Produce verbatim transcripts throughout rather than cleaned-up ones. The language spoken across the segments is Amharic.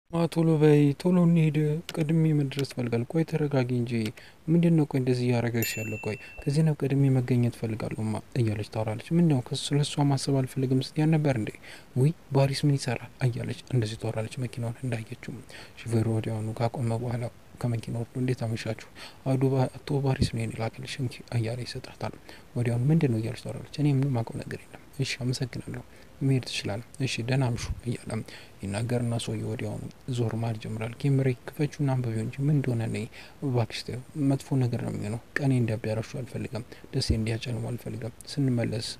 ቶሎ በይ ቶሎ እንሂድ ቀድሜ መድረስ እፈልጋለሁ። ቆይ ተረጋጊ እንጂ ምንድነው? ቆይ እንደዚህ እያደረገሽ ያለው? ቆይ ከዚህ ነው ቀድሜ መገኘት እፈልጋለሁማ እያለች ታወራለች። ምንድነው ስለሷ ማሰብ አልፈልግም ስትያት ነበር እንዴ? ውይ ባሪስ ምን ይሰራል እያለች እንደዚህ ታወራለች። መኪናውን እንዳየችው ሹፌሩ ወዲያውኑ ካቆመ በኋላ ከመኪና ወርዶ እንዴት አመሻችሁ አቶ ባሪስ ነው የኔ ላክልሽ እንኪ እያለ ይሰጣታል። ወዲያውኑ ምንድነው እያለች ታወራለች። እኔ ምንም አውቀው ነገር የለም። እሺ አመሰግናለሁ መሄድ ትችላለህ። እሺ ደህና አምሹ እያለ ይናገርና ሰውዬው ወዲያውኑ ዞር ማለት ይጀምራል። ኬምሬ ክፈቹና አንብቢው እንጂ ምን እንደሆነ እኔ እባክሽ ተይው፣ መጥፎ ነገር ነው የሚሆነው። ቀኔ እንዲያበላሹ አልፈልግም፣ ደሴ እንዲያጨልሙ አልፈልግም። ስንመለስ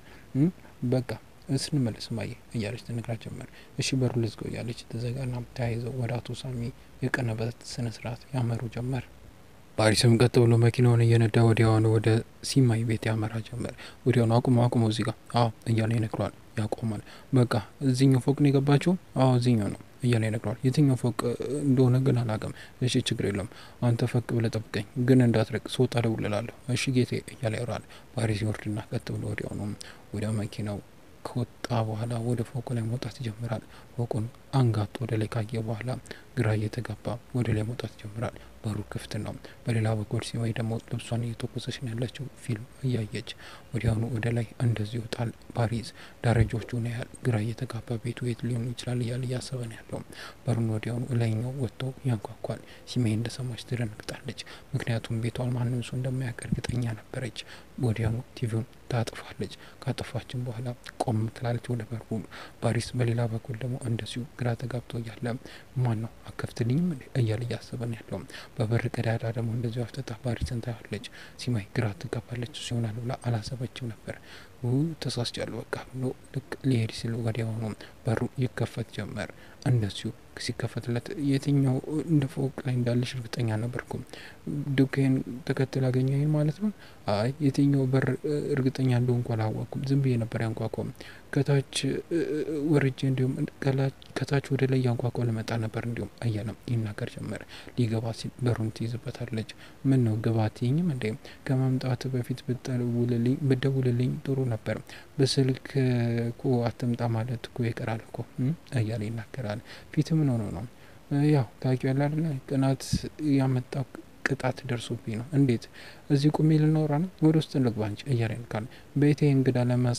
በቃ ስንመለስ ማየ እያለች ትነግራት ጀመር። እሺ በሩ ልዝጋው እያለች ተዘጋና ተያይዘው ወደ አቶ ሳሚ የቀነበበት ስነ ስርዓት ያመሩ ጀመር። ባሪስም ቀጥ ብሎ መኪናውን እየነዳ ወዲያውኑ ወደ ሲማይ ቤት ያመራ ጀመር። ወዲያውኑ አቁሞ አቁሞ እዚህ ጋር አዎ እያለ ይነግረዋል። ያቆማል። በቃ እዚህኛው ፎቅ ነው የገባችው? አዎ እዚህኛው ነው እያለ ይነግረዋል። የትኛው ፎቅ እንደሆነ ግን አላውቅም። እሺ ችግር የለም አንተ ፈቅ ብለህ ጠብቀኝ፣ ግን እንዳትረቅ፣ ስወጣ እደውልልሃለሁ። እሺ ጌቴ እያለ ያወራል። ባሪስ ይወርድና ቀጥ ብሎ ወዲያውኑ ወደ መኪናው ከወጣ በኋላ ወደ ፎቁ ላይ መውጣት ይጀምራል። ፎቁን አንጋጦ ወደ ላይ ካየ በኋላ ግራ እየተጋባ ወደ ላይ መውጣት ይጀምራል። በሩ ክፍት ነው። በሌላ በኩል ሲማይ ደግሞ ልብሷን እየተኮሰች ነው ያለችው፣ ፊልም እያየች ወዲያውኑ ወደ ላይ እንደዚህ ይወጣል። ባሪስ ደረጃዎቹን ያህል ግራ እየተጋባ ቤቱ የት ሊሆን ይችላል እያለ እያሰበ ነው ያለው። በሩን ወዲያውኑ ላይኛው ወጥቶ ያንኳኳል። ሲማይ እንደሰማች ትደነግጣለች። ምክንያቱም ቤቷን ማንም ሰው እንደማያውቅ እርግጠኛ ነበረች። ወዲያውኑ ቲቪውን ታጥፋለች። ካጠፋችን በኋላ ቆም ትላለች ወደ በሩ። ባሪስ በሌላ በኩል ደግሞ እንደዚሁ ግራ ተጋብቶ እያለ ማን ነው አከፍትልኝም እያለ እያሰበ ነው ያለው። በበር ቀዳዳ ደግሞ እንደዚሁ አፍጥጣ ባሪስን ታያለች። ሲማይ ግራ ትጋባለች። ሲሆናል ብላ አላሰበችም ነበር። ተሳስቻለሁ በቃ ብሎ ልክ ሊሄድ ሲል ወዲያውኑ በሩ ይከፈት ጀመር። እንደዚሁ ሲከፈትለት የትኛው እንደ ፎቅ ላይ እንዳለሽ እርግጠኛ ነበርኩም። ዱካዬን ተከትል አገኘኝ ማለት ነው? አይ የትኛው በር እርግጠኛ እንደሆንኩ አላወቅኩም። ዝም ብዬ ነበር ያንኳኳው። ከታች ወርጄ እንዲሁም ከታች ወደ ላይ ያንኳኳው ልመጣ ነበር እንዲሁም እያለም ይናገር ጀመረ። ሊገባ ሲል በሩን ትይዝበታለች። ምን ነው ግባ አትይኝም እንዴ? ከመምጣት በፊት ብትደውልልኝ ብትደውልልኝ ጥሩ ነበር። በስልክ እኮ አትምጣ ማለት እኮ ይቀራል እኮ እያለ ይናገራል። ፊት ምን ሆኖ ነው? ያው ታውቂያለሽ አይደል ቅናት ያመጣው ቅጣት ደርሶብኝ ነው። እንዴት እዚህ ቁሜ ልናወራ ነው? ወደ ውስጥ ልግባ እንጂ እያለ ይልካል። ቤቴ እንግዳ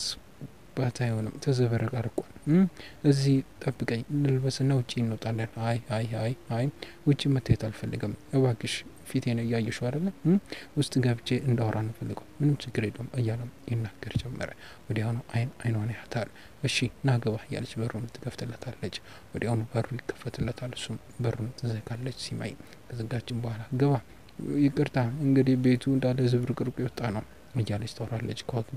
ለማስባት አይሆንም፣ ተዘበረቃል እኮ እዚህ ጠብቀኝ ልልበስና ውጪ እንወጣለን። አይ አይ አይ አይ ውጪ መታየት አልፈልግም እባክሽ፣ ፊቴን እያየሽው አይደለ? ውስጥ ገብቼ እንዳወራ ነው ፈልገው። ምንም ችግር የለውም እያለም ይናገር ጀመረ። ወዲያውኑ አይን አይኗን ያታል። እሺ ናገባ እያለች በሩን ትከፍትለታለች። ወዲያውኑ በሩ ይከፈትለታል። እሱም በሩን ትዘጋለች። ሲማይ ከዘጋችን በኋላ ግባ፣ ይቅርታ እንግዲህ ቤቱ እንዳለ ዝብርቅርቁ የወጣ ነው እያለች ታወራለች።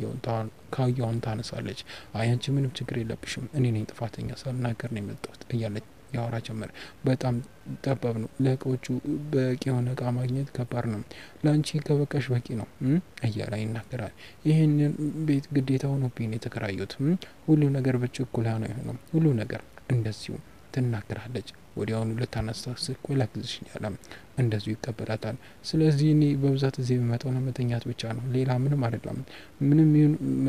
ካውያውን ታነሳለች። አይ አንቺ ምንም ችግር የለብሽም፣ እኔ ነኝ ጥፋተኛ፣ ሳልናገር ነው የመጣሁት እያለች ያወራ ጀመር። በጣም ጠባብ ነው፣ ለእቃዎቹ በቂ የሆነ እቃ ማግኘት ከባድ ነው፣ ለአንቺ ከበቃሽ በቂ ነው እያለ ይናገራል። ይህንን ቤት ግዴታ ሆኖብኝ ነው የተከራዩት፣ ሁሉ ነገር በችኮላ ነው የሆነው፣ ሁሉ ነገር እንደዚሁ ትናገራለች። ወዲያውኑ ልታነሳስህ ቆይ ላግዝሽ እያለ እንደዚሁ ይቀበላታል። ስለዚህ እኔ በብዛት እዚህ የሚመጣው ለመተኛት ብቻ ነው፣ ሌላ ምንም አይደለም። ምንም ይሁን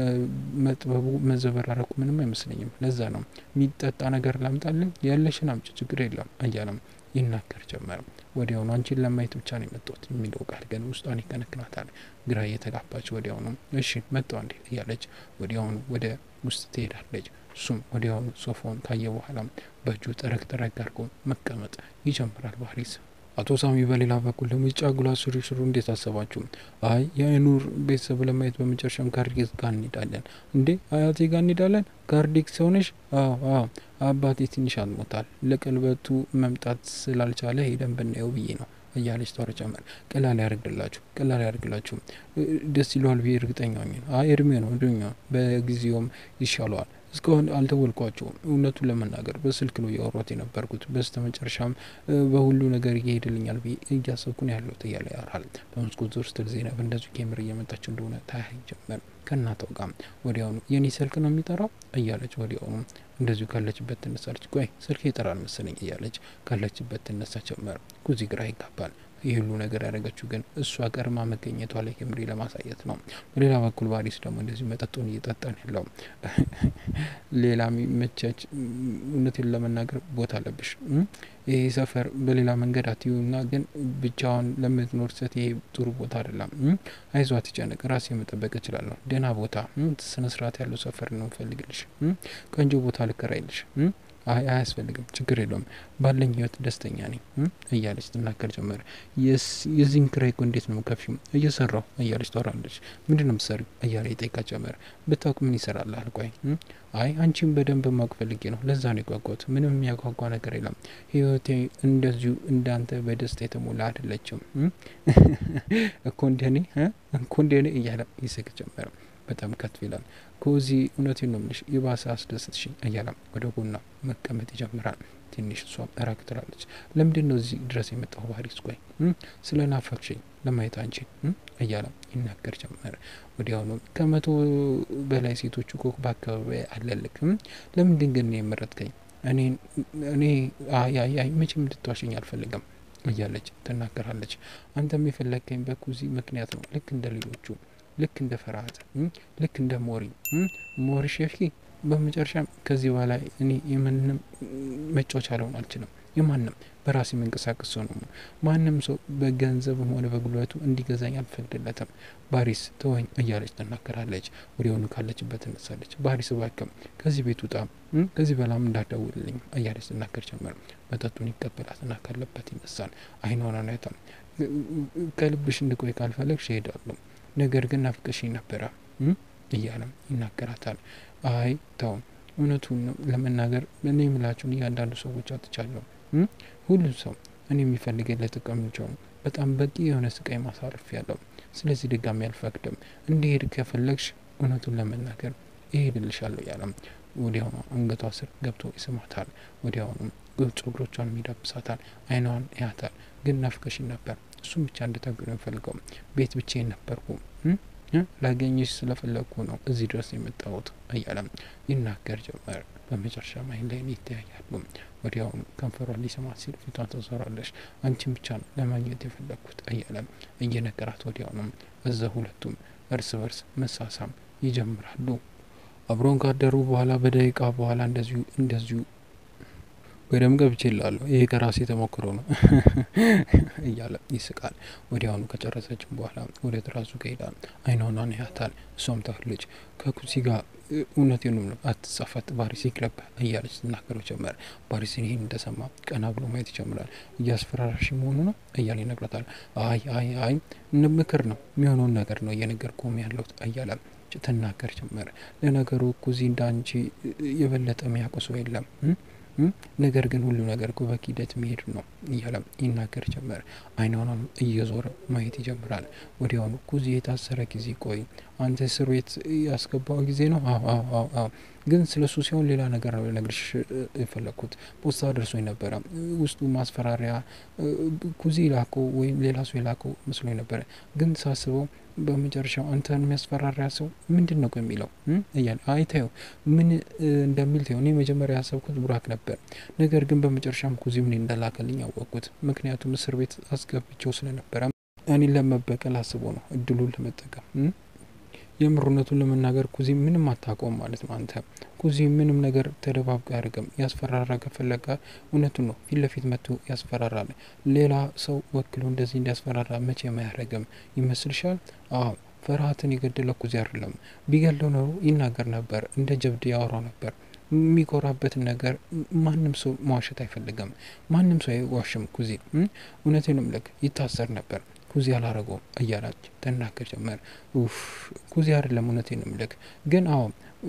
መጥበቡ መዘበራረቁ ምንም አይመስለኝም። ለዛ ነው የሚጠጣ ነገር ላምጣልኝ? ያለሽን አምጪ ችግር የለም እያለም ይናገር ጀመር። ወዲያውኑ አንቺን ለማየት ብቻ ነው የመጣሁት የሚለው ቃል ግን ውስጧን ይከነክናታል። ግራ እየተጋባች ወዲያውኑ እሺ መጣሁ እንዴ እያለች ወዲያውኑ ወደ ውስጥ ትሄዳለች። እሱም ወዲያውኑ ሶፋውን ካየ በኋላ በእጁ ጠረግ ጠረግ አድርጎ መቀመጥ ይጀምራል ባሪስ። አቶ ሳሚ በሌላ በኩል ደግሞ የጫጉላ ሱሪ ሽሩ እንዴት አሰባችሁ? አይ የአይኑር ቤተሰብ ለማየት በመጨረሻም ካርዲክስ ጋር እንሄዳለን። እንዴ አያቴ ጋር እንሄዳለን? ካርዲክስ ሆነሽ? አዎ አዎ አባቴ ትንሽ አልሞታል፣ ለቀልበቱ መምጣት ስላልቻለ ሄደን ብናየው ብዬ ነው እያለች ታወራ ጀመር። ቀላል ያደርግላችሁ ቀላል ያደርግላችሁ ደስ ይለዋል ብዬ እርግጠኛ ነኝ። አይ እድሜ ነው እድሜ በጊዜውም ይሻለዋል። እስካሁን አልተወልኳቸውም። እውነቱን ለመናገር በስልክ ነው ያወራሁት የነበርኩት። በስተመጨረሻም በሁሉ ነገር ይሄድልኛል ብዬ እያሰብኩ ነው ያለሁት እያለ ያወራል። በመስኮት ውስጥ ዜናብ እንደዚሁ ኬምር እየመጣች እንደሆነ ታያይ ጀመር። ከእናቷ ጋር ወዲያውኑ የኔ ስልክ ነው የሚጠራው እያለች ወዲያውኑ እንደዚሁ ካለችበት ትነሳለች። ቆይ ስልክ ይጠራል መሰለኝ እያለች ካለችበት ትነሳ ጀመር። ኩዚ ግራ ይጋባል። ይህ ሁሉ ነገር ያደረገችው ግን እሷ ቀርማ መገኘቷ ላይ ከምሪ ለማሳየት ነው። በሌላ በኩል ባሪስ ደግሞ እንደዚህ መጠጡን እየጠጣ ነው ያለው። ሌላ የሚመቻች እውነቴን ለመናገር ቦታ አለብሽ። ይሄ ሰፈር በሌላ መንገድ አትዩና ግን ብቻውን ለምትኖር ሴት ይሄ ጥሩ ቦታ አይደለም። አይዟ አትጨነቅ፣ ራሴ መጠበቅ እችላለሁ። ደህና ቦታ ስነ ስርዓት ያለው ሰፈር ነው ፈልግልሽ። ቆንጆ ቦታ ልከራይልሽ። አይ አያስፈልግም፣ ችግር የለውም፣ ባለኝ ህይወት ደስተኛ ነኝ እያለች ትናገር ጀመረ። የዚህን ክራይ እኮ እንዴት ነው ከፍሽው? እየሰራሁ እያለች ታወራለች። ምንድን ነው የምትሰሪው እያለ ይጠይቃት ጀመረ። ብታውቅ ምን ይሰራልሃል? ቆይ አይ አንቺን በደንብ ማወቅ ፈልጌ ነው፣ ለዛ ነው የጓጓሁት። ምንም የሚያጓጓ ነገር የለም። ህይወቴ እንደዚሁ እንዳንተ በደስታ የተሞላ አይደለችም እኮ እንደኔ እኮ እንደኔ እያለ ይስቅ ጀመረ። በጣም ከፍ ይላል። ኮዚ እውነቴን ነው የምልሽ የባሰ አስደስትሽኝ እያለ ወደ ጎኗ መቀመጥ ይጀምራል። ትንሽ እሷም እራቅ ትላለች። ለምንድን ነው እዚህ ድረስ የመጣው ባሪስ? ቆይ ስለ ናፈቅሽኝ ለማየት አንቺን እያለ ይናገር ጀመረ። ወዲያውኑ ከመቶ በላይ ሴቶች እኮ በአካባቢ አለልክም፣ ለምንድን ግን ነው የመረጥከኝ? እኔ እኔ አይ አይ አይ መቼም እንድትዋሸኝ አልፈልግም እያለች ትናገራለች። አንተም የፈለግከኝ በኩዚ ምክንያት ነው፣ ልክ እንደ ሌሎቹ፣ ልክ እንደ ፈርሃት፣ ልክ እንደ ሞሪ ሞሪ ሼፊ። በመጨረሻም ከዚህ በኋላ እኔ የማንም መጫወቻ ልሆን አልችልም። የማንም በራሴ መንቀሳቀስ ሰው ነው። ማንም ሰው በገንዘብም ሆነ በጉልበቱ እንዲገዛኝ አልፈቅድለትም። ባሪስ ተወኝ እያለች ትናገራለች። ወዲያውኑ ካለችበት ትነሳለች። ባሪስ እባክህ ከዚህ ቤት ውጣ፣ ከዚህ በላም እንዳትደውልልኝ እያለች ትናገር ጀመረ። መጠጡን ይቀበላትና ካለበት ይነሳል። አይኗን አይታ ከልብሽ እንድቆይ ካልፈለግሽ እሄዳለሁ፣ ነገር ግን ናፍቀሽኝ ነበረ እያለም ይናገራታል። አይ ተው፣ እውነቱን ለመናገር እኔ የምላችሁን እያንዳንዱ ሰዎች አጥቻለሁ። ሁሉም ሰው እኔ የሚፈልገኝ ለጥቅማቸው ነው። በጣም በቂ የሆነ ስቃይ ማሳረፍ ያለው። ስለዚህ ድጋሚ አልፈቅድም። እንዲሄድ ከፈለግሽ እውነቱን ለመናገር እሄድልሻለሁ ያለም ወዲያውኑ አንገቷ ስር ገብቶ ይስማታል። ወዲያውኑ ጸጉሮቿን ይዳብሳታል። አይኗን ያታል። ግን ናፍቀሽኝ ነበር፣ እሱም ብቻ እንድታገኙ ፈልገው ቤት ብቻዬን ነበርኩ፣ ላገኝሽ ስለፈለግኩ ነው እዚህ ድረስ የመጣሁት እያለም ይናገር ጀመር። በመጨረሻ አይን ላይ ይተያያሉ። ወዲያውኑ ከንፈሯን ሊስማት ሲል ፊቷን ተዞራለች። አንቺን ብቻ ነው ለማግኘት የፈለግኩት እያለም እየነገራት ወዲያውኑ እዛ ሁለቱም እርስ በርስ መሳሳም ይጀምራሉ። አብሮን ካደሩ በኋላ በደቂቃ በኋላ እንደዚሁ እንደዚሁ በደም ገብቼ ይላሉ። ይሄ ከራሴ ተሞክሮ ነው እያለ ይስቃል። ወዲያውኑ ከጨረሰችም በኋላ ወደ ትራሱ ከሄዳል። አይኗን ያታል። እሷም ታህልጅ ከኩሲ ጋር እውነቴን ነው አትጻፈት ባሪስ ይቅረብ እያለች ትናገረው ጀመረ። ባሪስ ይሄን እንደሰማ ቀና ብሎ ማየት ይጀምራል። እያስፈራራሽ መሆኑ ነው እያለ ይነግራታል። አይ አይ አይ ምክር ነው፣ የሚሆነውን ነገር ነው እየነገርኩህ ያለሁት እያለ ትናገር ጀመረ። ለነገሩ ኩዚ እንዳንቺ የበለጠ የሚያውቅ ሰው የለም፣ ነገር ግን ሁሉ ነገር እኮ በሂደት መሄድ ነው እያለ ይናገር ጀመረ። አይኗንም እየዞረ ማየት ይጀምራል። ወዲያውኑ ኩዚ የታሰረ ጊዜ ቆይ አንተ እስር ቤት ያስገባው ጊዜ ነው? አዎ አዎ አዎ፣ ግን ስለሱ ሲሆን ሌላ ነገር ነው ልነግርሽ የፈለኩት። ፖስታ ደርሶኝ ነበረ፣ ውስጡ ማስፈራሪያ ኩዚ ላከው ወይም ሌላ ሰው ላከው መስሎኝ ነበረ። ግን ሳስበው በመጨረሻው አንተን የሚያስፈራሪያ ሰው ምንድን ነው የሚለው እያለ አይታየው ምን እንደሚል ታየው። እኔ መጀመሪያ ያሰብኩት ቡራክ ነበር፣ ነገር ግን በመጨረሻም ኩዚ ምን እንደላከልኝ ያወቅኩት። ምክንያቱም እስር ቤት አስገብቼው ስለነበረ እኔን ለመበቀል አስቦ ነው፣ እድሉን ለመጠቀም። የምሩነቱን ለመናገር ኩዚ ምንም አታውቀውም ማለት ነው። አንተ ኩዚ ምንም ነገር ተደባብቆ ያደርግም። ያስፈራራ ከፈለገ እውነቱን ነው ፊት ለፊት መጥቶ ያስፈራራል። ሌላ ሰው ወክሎ እንደዚህ እንዲያስፈራራ መቼም አያደርግም ይመስልሻል? አዎ፣ ፍርሃትን የገደለ ኩዚ አይደለም። ቢገለው ነው ይናገር ነበር፣ እንደ ጀብድ ያወራው ነበር። የሚኮራበትን ነገር ማንም ሰው መዋሸት አይፈልግም። ማንም ሰው አይዋሽም። ኩዚ እውነቴን ነው ልክ ይታሰር ነበር፣ ኩዚ አላረገውም እያላች ተናገር ጀመር። ኡፍ ኩዚ አይደለም እውነቴን ነው ልክ ግን አዎ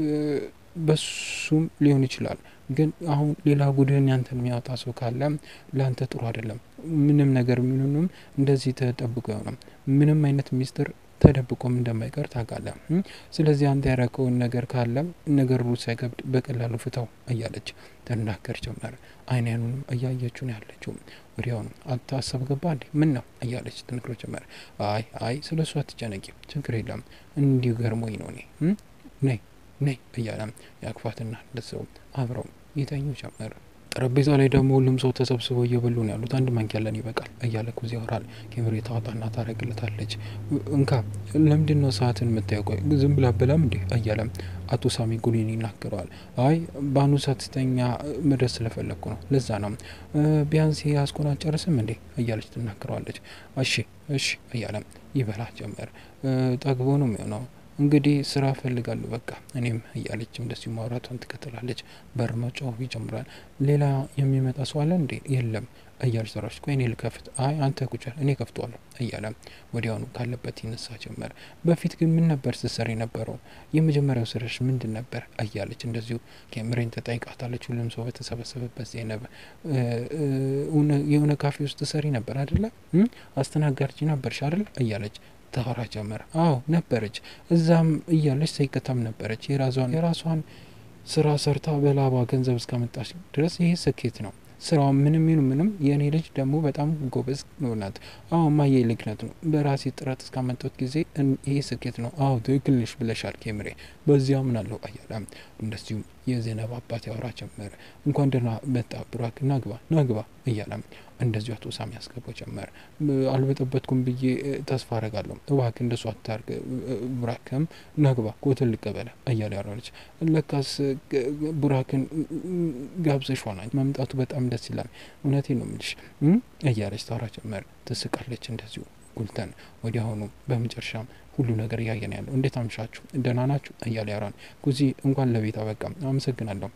በሱም ሊሆን ይችላል። ግን አሁን ሌላ ጉድህን ያንተን የሚያወጣ ሰው ካለ ለአንተ ጥሩ አይደለም። ምንም ነገር ምንም እንደዚህ ተጠብቆ ይሆናል። ምንም አይነት ሚስጥር ተደብቆም እንደማይቀር ታውቃለህ። ስለዚህ አንተ ያረከውን ነገር ካለ ነገር ሩስ ሳይከብድ በቀላሉ ፍታው እያለች ተናገር ጀመር። አይናኑንም እያየችው ነው ያለችው። ወዲያውኑ አታሰብ ገባ እንዴ ምን ነው እያለች ትነግረው ጀመር። አይ አይ ስለሱ አትጨነቂ፣ ችግር የለም እንዲሁ ገርሞኝ ነው እኔ ነይ ነይ እያለም ያቅፋትና እንደሰው አብረው ይተኙ ጀመር። ጠረጴዛ ላይ ደግሞ ሁሉም ሰው ተሰብስበው እየበሉ ነው ያሉት። አንድ ማንኪያ ለኔ ይበቃል እያለ ኩዚ ያወራል። ኬምሪ ታወጣና ታረግለታለች። እንካ ለምንድን ነው ሰዓትን የምታየው? ቆይ ዝም ብላ በላም እንዴ እያለም አቶ ሳሚ ጉኒን ይናገረዋል። አይ ባኑ ሰዓትተኛ መድረስ ስለፈለግኩ ነው ለዛ ነው። ቢያንስ ያስኮን አልጨርስም እንዴ እያለች ትናገረዋለች። እሺ እሺ እያለም ይበላ ጀመር። ጠግቦ ነው የሚሆነው እንግዲህ ስራ ፈልጋለሁ በቃ እኔም እያለችም እንደዚህ ማውራቷን ትከተላለች። በር መጫወፍ ይጀምራል። ሌላ የሚመጣ ሰው አለ እንዴ? የለም እያለች ተራሽ ቆይ እኔ ልከፍት። አይ አንተ ቁጭ እኔ ከፍተዋለሁ እያለ ወዲያውኑ ካለበት ይነሳ ጀመር። በፊት ግን ምን ነበር ስትሰሪ ነበረው? የመጀመሪያው ስራሽ ምንድን ነበር? እያለች እንደዚሁ ኬምሬን ተጠይቃታለች። ሁሉም ሰው በተሰበሰበበት ዜነብ የሆነ ካፌ ውስጥ ትሰሪ ነበር አይደለ? አስተናጋጅ ነበርሽ አይደል? እያለች ታወራ ጀመር። አዎ ነበረች። እዛም እያለች ሰይከታም ነበረች። የራሷን የራሷን ስራ ሰርታ በላባ ገንዘብ እስካመጣች ድረስ ይሄ ስኬት ነው። ስራው ምንም ይሁን ምንም የኔ ልጅ ደግሞ በጣም ጎበዝ ናት። አዎ ማየ ልክነት ነው። በራሴ ጥረት እስካመጣሁት ጊዜ ይሄ ስኬት ነው። አዎ ትክክል ነሽ ብለሻል ኬምሬ፣ በዚያ ምናለው እያለም እንደዚሁ የዜናብ አባት ያወራ ጀመረ። እንኳን ደህና መጣ ብሩክ፣ ናግባ ናግባ እያለም እንደዚሁ አቶ ሳሚ ያስገባው ጀመር። አልበጠበጥኩም ብዬ ተስፋ አረጋለሁ። እባክህ እንደሱ አታርግ ብሩክም ናግባ ኮተል ልቀበለ እያለ ያወራለች። ለካስ ብሩክን ጋብዘሽ ሆና መምጣቱ በጣም ደስ ይላል። እውነቴን ነው የምልሽ እያለች ታወራ ጀመር። ትስቃለች እንደዚሁ ጉልተን። ወዲያውኑ በመጨረሻም ሁሉ ነገር እያየን ያለው እንዴት አምሻችሁ ደህና ናችሁ እያለ ያወራል። ኩዚ እንኳን ለቤት አበቃ አመሰግናለሁ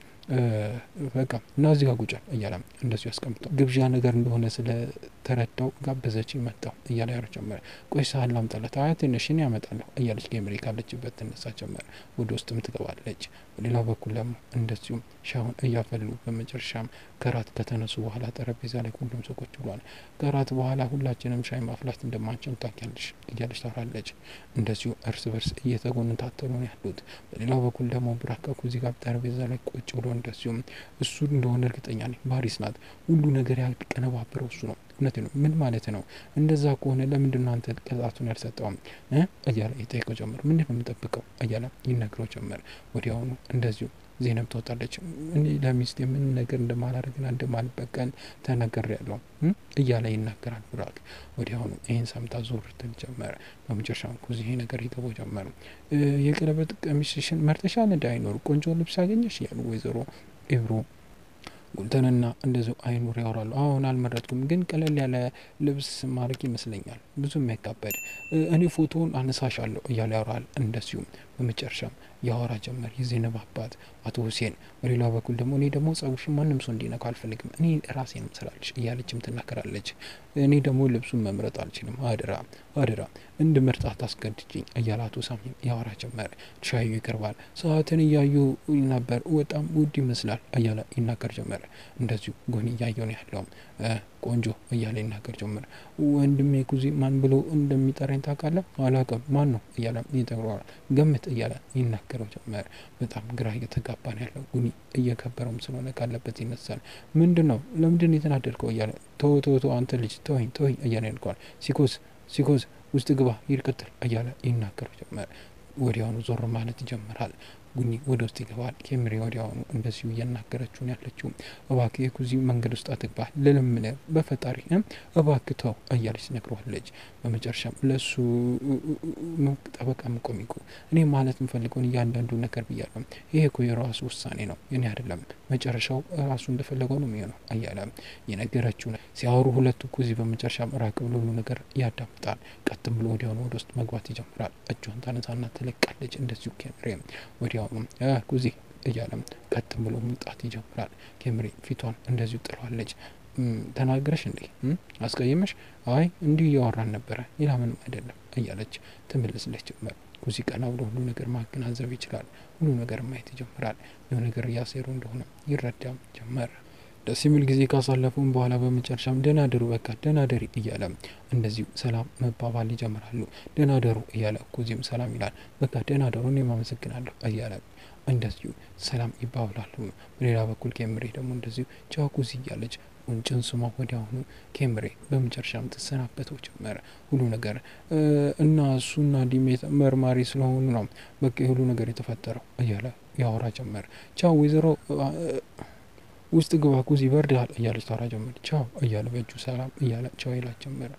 በቃ እና እዚህ ጋር ቁጭ እያለ እንደዚሁ ያስቀምጠው። ግብዣ ነገር እንደሆነ ስለ ተረዳው ጋበዘች መጣው እያለ ያወራ ጀመረ። ቆይ ሳህን ላምጣላት? አይ ትንሽ እኔ ያመጣለሁ እያለች ኬምሪ ካለችበት ትነሳ ጀመረ። ወደ ውስጥም ትገባለች። በሌላ በኩል ደግሞ እንደዚሁ ሻውን እያፈሉ በመጨረሻም ከራት ከተነሱ በኋላ ጠረጴዛ ላይ ሁሉም ሰው ቁጭ ብሏል። ከራት በኋላ ሁላችንም ሻይ ማፍላት እንደማንችል ታውቂያለሽ እያለች ታወራለች። እንደዚሁ እርስ በርስ እየተጎነታተሉ ነው ያሉት። በሌላ በኩል ደግሞ ብሩክ ኩዚ ጋር ጠረጴዛ ላይ ቁጭ ብሎ እንደዚሁ እሱ እንደሆነ እርግጠኛ ነኝ። ባሪስ ናት ሁሉ ነገር ያቀነባበረው እሱ ነው። እውነት ነው። ምን ማለት ነው? እንደዛ ከሆነ ለምንድን ነው አንተ ቅጣቱን ያልሰጠውም እያለ ይጠይቀው ጀመር። ምንድን ነው የምጠብቀው እያለ ይነግረው ጀመር። ወዲያውኑ እንደዚሁ ዜናብ ትወጣለች። እኔ ለሚስት የምን ነገር እንደማላደርግና እንደማልበቀል ተናግሬያለሁ እያለ ይናገራል ብሩክ። ወዲያውኑ ይህን ሰምታ ዞር ትል ጀመረ። በመጨረሻም ኩዚ ይሄ ነገር ይገባው ጀመር። የቀለበት ቀሚስሽን መርጠሻል እንዳይኖር ቆንጆ ልብስ አገኘሽ እያሉ ወይዘሮ ኤብሮ ጉልተንና እንደዚሁ አይኑር ያወራሉ። አሁን አልመረጥኩም ግን ቀለል ያለ ልብስ ማድረግ ይመስለኛል ብዙም ያካበደ እኔ ፎቶውን አነሳሻለሁ እያለ ያወራል። እንደዚሁ በመጨረሻም ያወራ ጀመር የዜናብ አባት አቶ ሁሴን። በሌላ በኩል ደግሞ እኔ ደግሞ ጸጉርሽን ማንም ሰው እንዲነካው አልፈልግም እኔ ራሴን መስላለች እያለችም ትናገራለች። እኔ ደግሞ ልብሱን መምረጥ አልችልም አደራ አደራ እንድመርጥ አታስገድጂኝ እያለ አቶ ሳሚ ያወራ ጀመር። ሻዩ ይቀርባል። ሰዓትን እያዩ ነበር። በጣም ውድ ይመስላል እያለ ይናገር ጀመር። እንደዚሁ ጎን እያየው ነው ያለው። ቆንጆ እያለ ይናገር ጀመር። ወንድሜ ኩዚ ማን ብሎ እንደሚጠራኝ ታውቃለህ? አላውቅም። ማን ነው እያለ ይጠራዋል። ገምት እያለ ይናገረው ጀመር። በጣም ግራ እየተጋባ ነው ያለው። ጉኒ እየከበረውም ስለሆነ ካለበት ይነሳል። ምንድን ነው ለምንድን የተናደድከው እያለ ተው ተው ተው አንተ ልጅ ተወኝ ተወኝ እያለ ይልቀዋል። ሲኮዝ ሲኮዝ ውስጥ ግባ ይርቀጥል እያለ ይናገረው ጀመር። ወዲያውኑ ዞር ማለት ይጀምራል። ጉኒ ወደ ውስጥ ይገባል። ኬምሪ ወዲያውኑ እንደዚሁ እየናገረችው ነው ያለችው። እባክህ የኩዚ መንገድ ውስጥ አትግባ ልለምን በፈጣሪ እባክህ ተው እያለች ነግረዋለች። በመጨረሻም ለሱ ጠበቃ መቆሚቁ እኔ ማለት የምፈልገውን እያንዳንዱ ነገር ብያለሁ። ይሄ እኮ የራሱ ውሳኔ ነው የኔ አይደለም። መጨረሻው ራሱ እንደፈለገው ነው የሚሆነው እያለ የነገረችው ነው። ሲያወሩ ሁለቱ ኩዚ በመጨረሻም ራቅ ብሎ ሁሉ ነገር ያዳምጣል። ቀጥም ብሎ ወዲያውኑ ወደ ውስጥ መግባት ይጀምራል። እጇን ታነሳና ትለቃለች። እንደዚሁ ኬምሪ ወዲያውኑ ኩዚ እያለም ቀጥ ብሎ መምጣት ይጀምራል። ኬምሪ ፊቷን እንደዚሁ ጥለዋለች። ተናገረሽ እንዴ? አስቀየመሽ? አይ እንዲሁ እያወራን ነበረ ሌላ ምንም አይደለም እያለች ትመልስለች ጀመር። ኩዚ ቀና ብሎ ሁሉ ነገር ማገናዘብ ይችላል። ሁሉ ነገር ማየት ይጀምራል። የሆነ ነገር እያሴሩ እንደሆነ ይረዳም ጀመር። ደስ የሚል ጊዜ ካሳለፉም በኋላ በመጨረሻም ደህና ደሩ በቃ ደህና ደሪ እያለ እንደዚሁ ሰላም መባባል ይጀምራሉ። ደህና ደሩ እያለ ኩዚም ሰላም ይላል። በቃ ደህና ደሩ እኔም አመሰግናለሁ እያለ እንደዚሁ ሰላም ይባባላሉ። በሌላ በኩል ኬምሪ ደግሞ እንደዚሁ ቻው ኩዚ እያለች ቁንጭን ስማ ወዲያውኑ ኬምሪ በመጨረሻም ተሰናበተው ጀመረ። ሁሉ ነገር እና እሱና ዲሜት መርማሪ ስለሆኑ ነው በቃ ሁሉ ነገር የተፈጠረው እያለ ያወራ ጀመር። ቻው ወይዘሮ ውስጥ ግባ ኩዚ ይበርዳል እያለች ታወራ ጀመር። ቻው እያለ በእጁ ሰላም እያለ ቻው ይላት ጀመረ።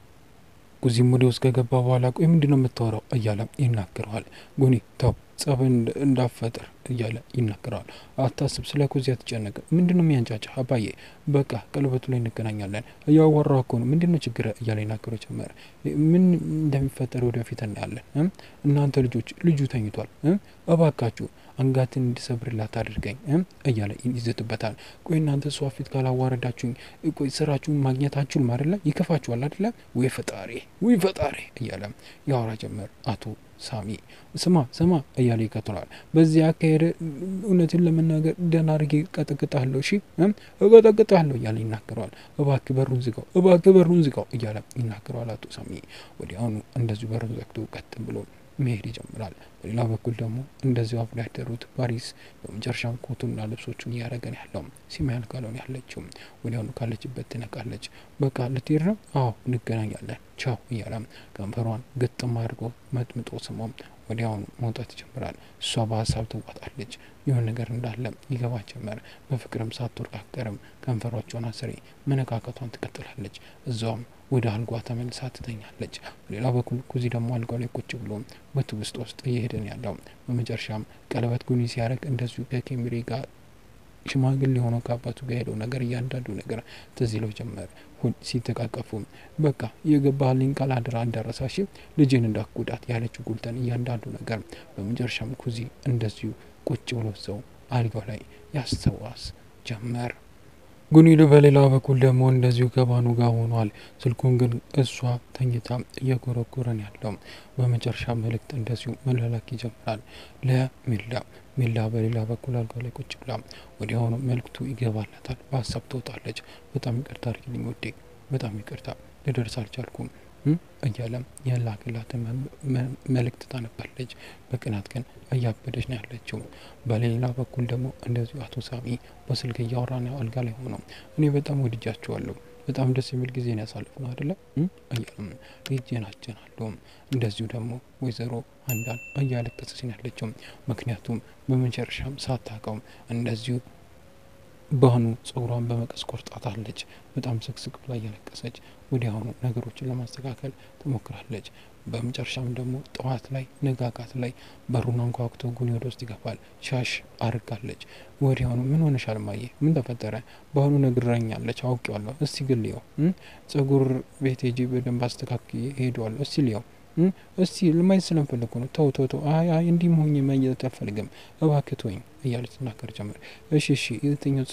ኩዚም ወደ ውስጥ ከገባ በኋላ ቆይ ምንድነው የምታወራው እያለ ይናገረዋል። ጉኒ ተው ጸብ እንዳፈጠር እያለ ይናገረዋል። አታስብ ስለ ኩዚ አትጨነቅ። ምንድነው የሚያንጫጫ አባዬ በቃ ቀለበቱ ላይ እንገናኛለን እያወራሁ እኮ ነው ምንድነው ችግር እያለ ይናገረው ጀመረ። ምን እንደሚፈጠር ወደፊት እናያለን። እናንተ ልጆች ልጁ ተኝቷል እባካችሁ አንጋትን እንድሰብርላት አድርገኝ እያለ ይዘትበታል። ቆይ እናንተ እሷ ፊት ካላዋረዳችሁኝ ቆይ ስራችሁን ማግኘታችሁን አይደለ ይከፋችኋል አይደለ ወይ ፈጣሪ ወይ ፈጣሪ እያለ ያወራ ጀመር አቶ ሳሚ። ስማ ስማ እያለ ይከተላል። በዚህ አካሄድ እውነትን ለመናገር ደህና አድርጌ ቀጠቅጣለሁ እሺ እቀጠቅጣለሁ እያለ ይናገረዋል። እባክህ በሩን ዝጋው እባክህ በሩን ዝጋው እያለ ይናገረዋል አቶ ሳሚ። ወዲያውኑ እንደዚሁ በሩን ዘግቶ ቀጥ ብሎ መሄድ ይጀምራል። በሌላ በኩል ደግሞ እንደዚሁ አብረው ያደሩት ፓሪስ በመጨረሻም ኮቱንና ልብሶቹን እያደረገን ያለው ሲማ ያልካለውን ያለችው ወዲያውኑ ካለችበት ትነቃለች። በቃ ልትሄድ ነው? አዎ እንገናኛለን ቻው እያለ ከንፈሯን ግጥም አድርጎ መጥምጦ ስሞም ወዲያውኑ መውጣት ይጀምራል። እሷ በሀሳብ ትዋጣለች። የሆነ ነገር እንዳለ ይገባ ጀመር። በፍቅርም ሳትወርቃቀርም ከንፈሯቸውን አስሬ መነካከቷን ትቀጥላለች። እዛውም ወደ አልጓ ተመልሳ ትተኛለች። በሌላ በኩል ኩዚ ደግሞ አልጋ ላይ ቁጭ ብሎ በትውስጥ ውስጥ እየሄደን ያለው በመጨረሻም ቀለበት ጉኒ ሲያደርግ እንደዚሁ ከኬሚሪ ጋር ሽማግሌ ሆኖ ከአባቱ ጋር ሄደው ነገር እያንዳንዱ ነገር ትዝ ይለው ጀመር። ሁን ሲተቃቀፉ በቃ የገባልኝ ቃል አደራ እንዳረሳሽ ልጅን እንዳትጎዳት ያለችው ጉልተን እያንዳንዱ ነገር በመጨረሻም ኩዚ እንደዚሁ ቁጭ ብሎ ሰው አልጋው ላይ ያስተዋስ ጀመር። ጉኒሉ በሌላ በኩል ደግሞ እንደዚሁ ከባኑ ጋር ሆኗል። ስልኩን ግን እሷ ተኝታ እየጎረጎረን ያለው በመጨረሻ መልእክት እንደዚሁ መላላክ ይጀምራል ለሚላ። ሚላ በሌላ በኩል አልጋው ላይ ቁጭ ብላ ወዲያውኑ መልእክቱ ይገባላታል። በሀሳብ ትወጣለች። በጣም ይቅርታ አድርጊልኝ ውዴ በጣም ይቅርታ ልደርስ አልቻልኩም እያለም ያላክላትን መልእክት ታነባለች። በቅናት ግን እያበደች ነው ያለችው። በሌላ በኩል ደግሞ እንደዚሁ አቶ ሳሚ በስልክ እያወራ ነው አልጋ ላይ ሆኖ እኔ በጣም ወድጃቸዋለሁ በጣም ደስ የሚል ጊዜ ነው ያሳለፍነው አይደለ እያለም ይጀናጀናሉ። እንደዚሁ ደግሞ ወይዘሮ አንዳን እያለቀሰች ነው ያለችው። ምክንያቱም በመጨረሻም ሳታውቀው እንደዚሁ ባህኑ ጸጉሯን በመቀስ ቆርጣታለች። በጣም ስቅስቅ ብላ እያለቀሰች ወዲያውኑ ነገሮችን ለማስተካከል ትሞክራለች። በመጨረሻም ደግሞ ጠዋት ላይ ነጋጋት ላይ በሩን አንኳኩቶ ጉኒ ወደ ውስጥ ይገባል። ሻሽ አርጋለች። ወዲያውኑ ምን ሆነሻል ማዬ ምን ተፈጠረ? ባህኑ ነግራኛለች አውቄዋለሁ እስቲ ግን ልየው ጸጉር ቤት ሄጄ በደንብ አስተካክዬ ሄዷለሁ እስቲ ልየው እስቲ ለማየት ስለምፈልግ ነው። ተው ተው ተው አይ አይ እንዲህ መሆኝ ማየት አልፈልግም እባክህ ተወኝ እያለች ትናገር ጀመር። እሺ እሺ የትኛው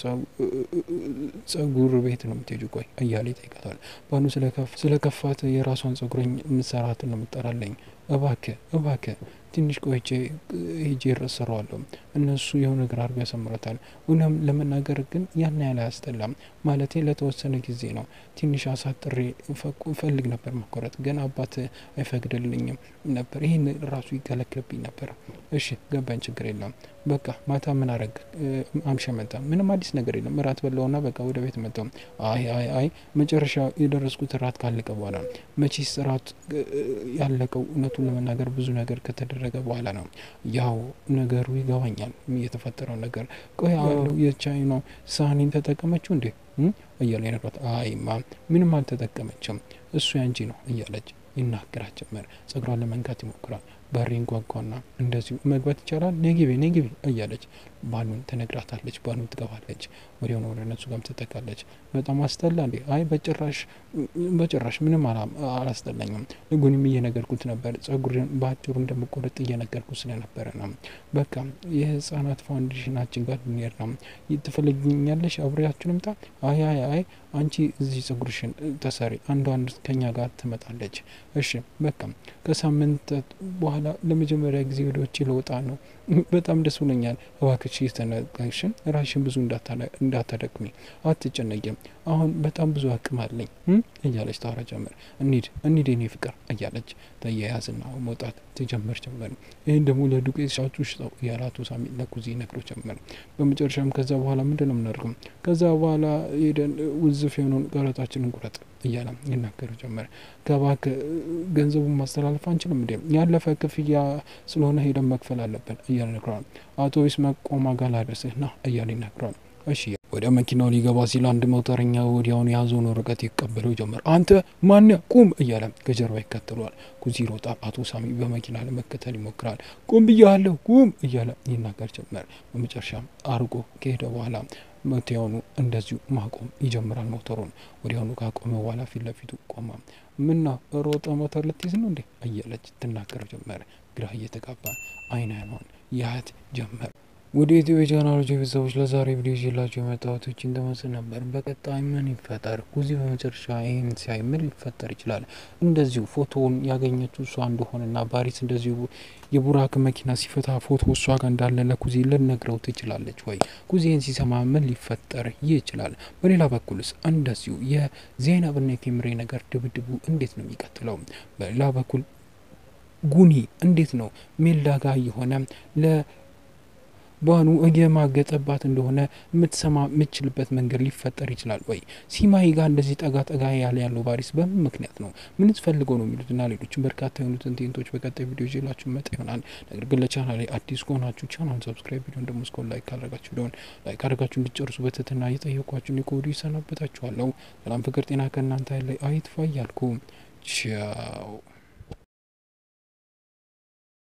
ጸጉር ቤት ነው የምትሄጂው ቆይ እያለ ይጠይቃታል። ባኑ ስለከፍ ስለከፋት የራሷን ጸጉረኝ ምሰራትን ነው የምትጠራለኝ እባክህ እባክህ ትንሽ ቆይቼ ሄጄ እረሰራዋለሁ እነሱ የሆነ ነገር አድርገው ያሰምሩታል። እውነም ለመናገር ግን ያን ያህል አያስጠላም ማለቴ ለተወሰነ ጊዜ ነው ትንሽ አሳጥሬ ፈልግ ነበር መቆረጥ ግን አባት አይፈቅድልኝም ነበር ይሄን ራሱ ይከለክልብኝ ነበር። እሺ ገባኝ ችግር የለም በቃ ማታ ምን አረግ አምሸ መጣ ምንም አዲስ ነገር የለም እራት በላውና በቃ ወደ ቤት መጣው። አይ አይ አይ መጨረሻ የደረስኩት እራት ካለቀ በኋላ መቼስ እራት ያለቀው እውነቱን ለመናገር ብዙ ነገር ከተደረገ በኋላ ነው። ያው ነገሩ ይገባኛል የተፈጠረው ነገር ቆይ አሉ የቻይና ሳህኒን ተጠቀመችው እንዴ እያለ ይነግራት። አይማ ምንም አልተጠቀመችም እሱ ያንቺ ነው እያለች ይናገራት ጀመር። ጸጉሯን ለመንካት ይሞክራል። በሬን ጓጓና እንደዚሁ መግባት ይቻላል ነግቢ ነግቢ እያለች ባኑን ትነግራታለች። ባኑን ትገባለች። ወዲያውኑ ወደ እነሱ ጋር ትጠጋለች። በጣም አስጠላ እንዴ? አይ በጭራሽ በጭራሽ ምንም አላስጠላኝም። ጉኒም እየነገርኩት ነበር ጸጉርን በአጭሩ እንደምቆረጥ እየነገርኩት ስለነበረ ነው። በቃ የህፃናት ፋውንዴሽናችን ጋር ልንሄድ ነው ትፈልጊኛለሽ አብሬያችሁ ልምጣ? አይ አይ አይ አንቺ እዚህ ጸጉርሽን ተሰሪ አንዷ አንድ ከኛ ጋር ትመጣለች። እሺ በቃ ከሳምንት በኋላ ለመጀመሪያ ጊዜ ወደ ውጭ ለውጣ ነው በጣም ደስ ብሎኛል። እባክሽ ተነጋሽን ራሽን ብዙ እንዳታደክሚ አትጨነቂም አሁን በጣም ብዙ አቅም አለኝ እያለች ታወራ ጀመር። እንሂድ እንሂድ የኔ ፍቅር እያለች ተያያዝና መውጣት ትጀምር ጀመር። ይሄን ደግሞ ለዱቄት ሻጩ ሽጠው ያላቱ ሳሚ ለኩዚ ነግሮ ጀመር። በመጨረሻም ከዛ በኋላ ምንድነው የምናደርገው? ከዛ በኋላ ሄደን ውዝፍ የሆነውን ቀረጣችንን ቁረጥ እያለ ይናገር ጀመር። ከባክ ገንዘቡን ማስተላለፍ አንችልም እንዴ? ያለፈ ክፍያ ስለሆነ ሄደን መክፈል አለብን እያለ ነግሯል። አውቶቡስ መቆማ ጋር ላደርስህና እያለ ይናገራል። እሺ ወደ መኪናው ሊገባ ሲል አንድ ሞተረኛ ወዲያውኑ የያዘውን ወረቀት ይቀበለው ጀመር። አንተ ማን ቁም እያለ ከጀርባ ይከተለዋል። ኩዚ ይሮጣል። አቶ ሳሚ በመኪና ለመከተል ይሞክራል። ቁም ብያለሁ ቁም እያለ ይናገር ጀመር። በመጨረሻም አርጎ ከሄደ በኋላ ወዲያውኑ እንደዚሁ ማቆም ይጀምራል ሞተሩን። ወዲያውኑ ካቆመ በኋላ ፊት ለፊቱ ቆማ ምና ሮጠ ሞተር ልትይዝ ነው እንዴ እያለች ትናገረው ጀመር። ግራ እየተጋባ አይን አይኗን ያት ጀመር። ወደ ኢትዮ ቻናሎች ቤተሰቦች ለዛሬ ቪዲዮ ይዤላችሁ የመጣሁት እቺ እንደመስል ነበር። በቀጣይ ምን ይፈጠር? ኩዚ በመጨረሻ ይሄን ሲያይ ምን ሊፈጠር ይችላል? እንደዚሁ ፎቶውን ያገኘችው እሷ እንደሆነና ባሪስ እንደዚሁ የቡራክ መኪና ሲፈታ ፎቶ እሷ ጋር እንዳለ ለኩዚ ልነግረው ትችላለች ወይ? ኩዚን ሲሰማ ምን ሊፈጠር ይችላል? በሌላ በኩልስ እንደዚሁ የዜናብና የቴምሬ ነገር ድብድቡ እንዴት ነው የሚቀጥለው? በሌላ በኩል ጉኒ እንዴት ነው ሜልዳ ጋር የሆነ ለ ባኑ እየማገጠባት እንደሆነ የምትሰማ የምትችልበት መንገድ ሊፈጠር ይችላል ወይ? ሲማይ ጋር እንደዚህ ጠጋ ጠጋ ያለ ያለው ባሪስ በምን ምክንያት ነው? ምን ፈልገው ነው የሚሉትና ሌሎችም በርካታ የሆኑትን ቴንቶች በቀጣይ ቪዲዮ ይዤላችሁ መጣ ይሆናል። ነገር ግን ለቻናሌ አዲስ ከሆናችሁ ቻናል ሰብስክራይብ፣ ቪዲዮን ደግሞ እስከ ላይክ ካደረጋችሁ ቪዲዮን ላይክ አድርጋችሁ እንድትጨርሱ በትህትና እየጠየኳችሁ ከወዲሁ ይሰናበታችኋለሁ። ሰላም፣ ፍቅር፣ ጤና ከእናንተ ላይ አይጥፋ እያልኩ ቻው።